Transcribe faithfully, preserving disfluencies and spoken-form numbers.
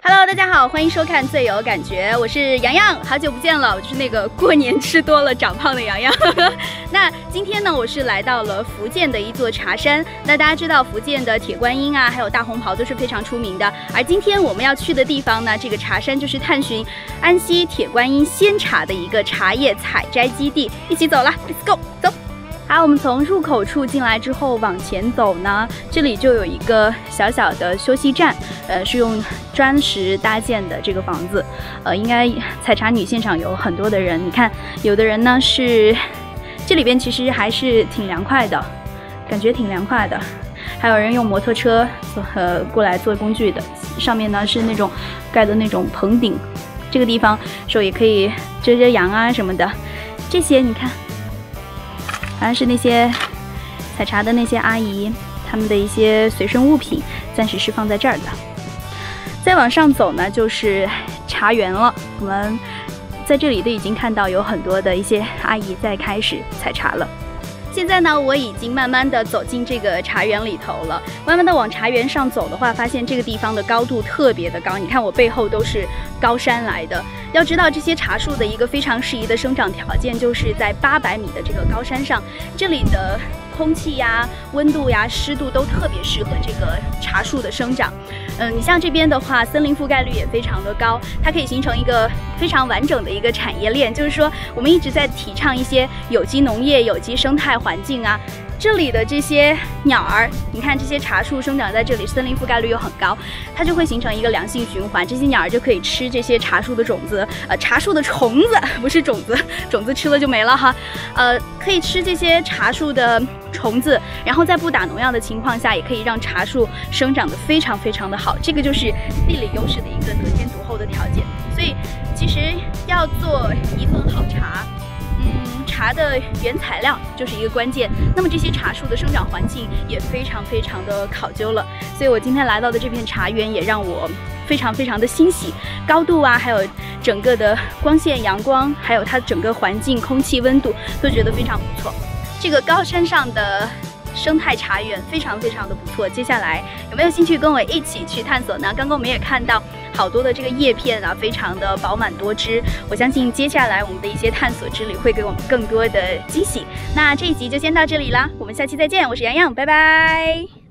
Hello， 大家好，欢迎收看《最有感觉》，我是洋洋，好久不见了，我就是那个过年吃多了长胖的洋洋。那今天呢，我是来到了福建的一座茶山。那大家知道福建的铁观音啊，还有大红袍都是非常出名的。而今天我们要去的地方呢，这个茶山就是探寻安溪铁观音仙茶的一个茶叶采摘基地。一起走了 ，Let's go， 走。 好，我们从入口处进来之后往前走呢，这里就有一个小小的休息站，呃，是用砖石搭建的这个房子，呃，应该采茶女现场有很多的人，你看，有的人呢是这里边其实还是挺凉快的，感觉挺凉快的，还有人用摩托车呃过来做工具的，上面呢是那种盖的那种棚顶，这个地方说也可以遮遮阳啊什么的，这些你看。 好像是那些采茶的那些阿姨，他们的一些随身物品，暂时是放在这儿的。再往上走呢，就是茶园了。我们在这里都已经看到有很多的一些阿姨在开始采茶了。现在呢，我已经慢慢的走进这个茶园里头了。慢慢的往茶园上走的话，发现这个地方的高度特别的高。你看我背后都是高山来的。要知道这些茶树的一个非常适宜的生长条件，就是在八百米的这个高山上，这里的空气呀、温度呀、湿度都特别适合这个茶树的生长。嗯，你像这边的话，森林覆盖率也非常的高，它可以形成一个非常完整的一个产业链。就是说，我们一直在提倡一些有机农业、有机生态环境啊。 这里的这些鸟儿，你看这些茶树生长在这里，森林覆盖率又很高，它就会形成一个良性循环。这些鸟儿就可以吃这些茶树的种子，呃，茶树的虫子不是种子，种子吃了就没了哈。呃，可以吃这些茶树的虫子，然后在不打农药的情况下，也可以让茶树生长得非常非常的好。这个就是地理优势的一个得天独厚的条件。所以，其实要做一份好茶。 嗯，茶的原材料就是一个关键。那么这些茶树的生长环境也非常非常的考究了。所以我今天来到的这片茶园也让我非常非常的欣喜。高度啊，还有整个的光线、阳光，还有它整个环境、空气、温度，都觉得非常不错。这个高山上的生态茶园非常非常的不错。接下来有没有兴趣跟我一起去探索呢？刚刚我们也看到。 好多的这个叶片啊，非常的饱满多汁。我相信接下来我们的一些探索之旅会给我们更多的惊喜。那这一集就先到这里啦，我们下期再见。我是洋洋，拜拜。